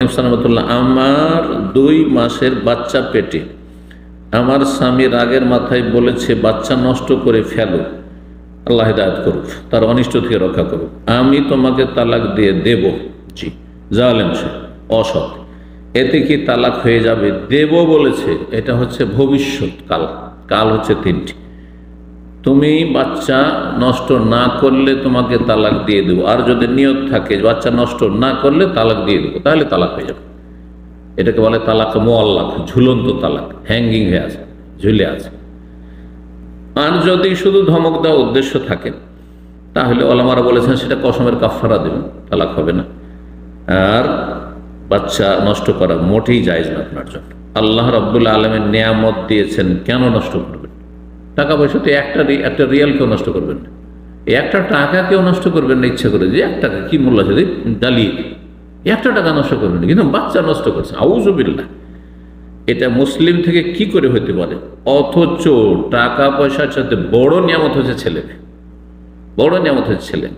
সালামাতুল্লাহ, আমার 2 মাসের বাচ্চা পেটে, আমার স্বামী রাগের মাথায় বলেছে বাচ্চা নষ্ট করে ফেলো, আল্লাহ হিদায়াত করুক, তার অনিষ্ট থেকে রক্ষা করুক, আমি তোমাকে তালাক দিয়ে দেব। জি, জালেম সে, অসৎ, এতে কি তালাক হয়ে যাবে? দেব বলেছে, এটা হচ্ছে ভবিষ্যৎ কাল, কাল হচ্ছে 3টি। তুমি বাচ্চা নষ্ট না করলে তোমাকে তালাক দিয়ে দেবো, আর যদি নিয়ত থাকে বাচ্চা নষ্ট না করলে তালাক দিয়ে দেবো, তাহলে তালাক হয়ে যাবে। এটাকে বলে তালাক মুআল্লাক, ঝুলন্ত তালাক, হ্যাঙ্গিং হয়ে আছে, ঝুলে আছে। আর যদি শুধু ধমক দেওয়া উদ্দেশ্য থাকে তাহলে ওলামারা বলেছেন সেটা কসমের কাফারা দেবেন, তালাক হবে না। আর বাচ্চা নষ্ট করা মোটেই জায়েজ না আপনার জন্য। আল্লাহ রাব্বুল আলামিন নিয়ামত দিয়েছেন, কেন নষ্ট করবেন? টাকা পয়সা তো একটা রিয়াল কেউ নষ্ট করবেন না, একটা টাকা কেউ নষ্ট করবেন না ইচ্ছা করে, যে 1 টাকা কি মূল্য আছে জ্বালিয়ে 1 টাকা নষ্ট করবেন না, কিন্তু বাচ্চা নষ্ট করছে, আউযুবিল্লাহ। এটা মুসলিম থেকে কি করে হতে পারে? অথচ টাকা পয়সার সাথে বড় নিয়ামত হচ্ছে ছেলে, বড় নিয়ামত হচ্ছে ছেলে।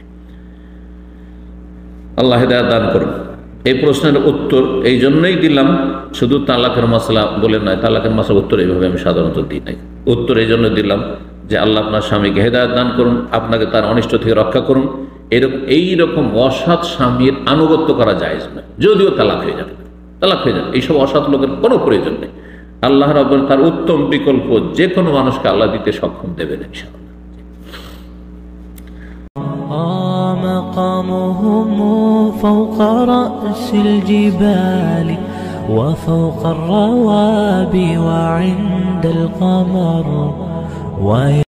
আল্লাহ হিদায়াত দান করুন। এই প্রশ্নের উত্তর এই জন্যই দিলাম, শুধু তালাকের মাসলা বলে নয়, তালাকের মাসলা উত্তর এইভাবে আমি সাধারণত দিই নাই। উত্তর এই জন্য দিলাম যে আল্লাহ আপনার স্বামীকে হেদায়েত দান করুন, আপনাকে তার অনিষ্ট থেকে রক্ষা করুন। এইরকম অসৎ স্বামীর আনুগত্য করা জায়েজ নয়, যদিও তালাক হয়ে যাবে, তালাক হয়ে যাবে। এইসব অসৎ লোকের কোনো প্রয়োজন নেই। আল্লাহ রাব্বুল তার উত্তম বিকল্প যে কোনো মানুষকে আল্লাহ দিতে সক্ষম দেবেন ইনশাআল্লাহ। مقامهم فوق رأس الجبال وفوق الروابي وعند القمر